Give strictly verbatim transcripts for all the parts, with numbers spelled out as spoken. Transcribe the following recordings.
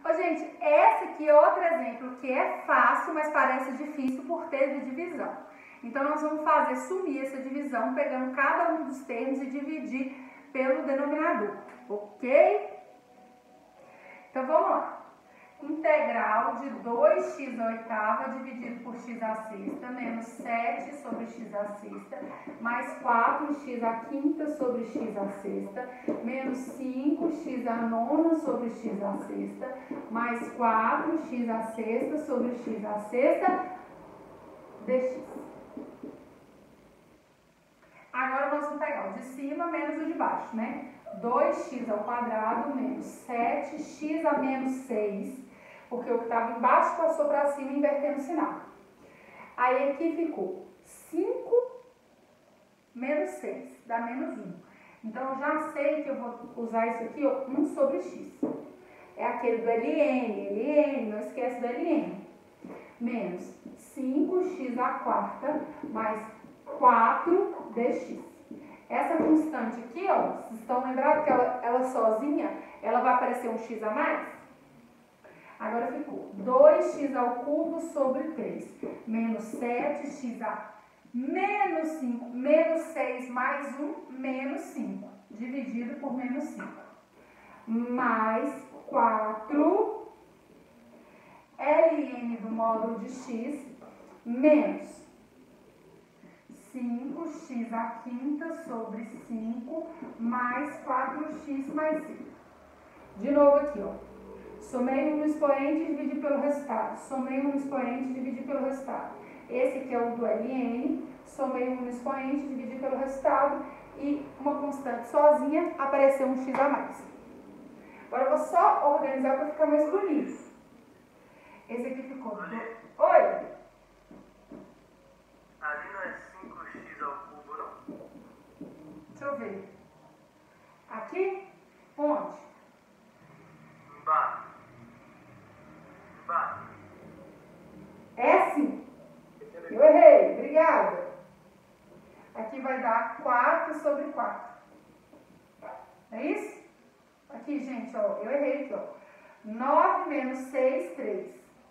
Ô, gente, esse aqui é outro exemplo que é fácil, mas parece difícil por ter de divisão. Então, nós vamos fazer sumir essa divisão, pegando cada um dos termos e dividir pelo denominador, ok? Então, vamos lá. Integral de dois x à oitava dividido por x à sexta, menos sete sobre x à sexta, mais quatro x à quinta sobre x à sexta, menos cinco x à nona sobre x à sexta, mais quatro x à sexta sobre x à sexta, dx. Agora nós vamos pegar o de cima menos o de baixo, né? dois x ao quadrado menos sete x a menos seis, porque o que estava embaixo passou para cima invertendo o sinal. Aí aqui ficou cinco menos seis, dá menos um. Então, eu já sei que eu vou usar isso aqui, ó, um sobre x. É aquele do ln, ln, não esquece do ln. Menos cinco x à quarta mais quatro dx. Essa constante aqui, ó, vocês estão lembrados que ela, ela sozinha, ela vai aparecer um x a mais? Agora ficou dois x ao cubo sobre três, menos sete x a menos cinco, menos seis mais um, menos cinco, dividido por menos cinco, mais quatro ln do módulo de x, menos cinco x à quinta sobre cinco, mais quatro x mais cinco. De novo aqui, ó. Somei um no expoente e dividi pelo resultado. Somei um no expoente e dividi pelo resultado. Esse aqui é o do ln. Somei um no expoente e dividi pelo resultado. E uma constante sozinha, apareceu um x a mais. Agora eu vou só organizar para ficar mais bonito. Esse aqui ficou... Do... Oi? Ali não é cinco x ao cubo, não? Deixa eu ver. Aqui? Onde? Embaixo. Embaixo. É sim. Eu errei. Obrigada. Aqui vai dar quatro sobre quatro. É isso? Aqui, gente, ó. Eu errei aqui, ó. nove menos seis, três.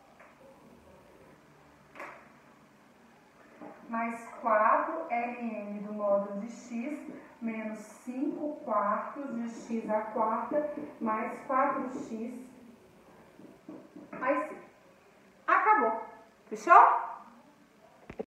Mais quatro ln do módulo de x, menos cinco quartos de x à quarta, mais quatro x, mais cinco. Acabou. Fechou?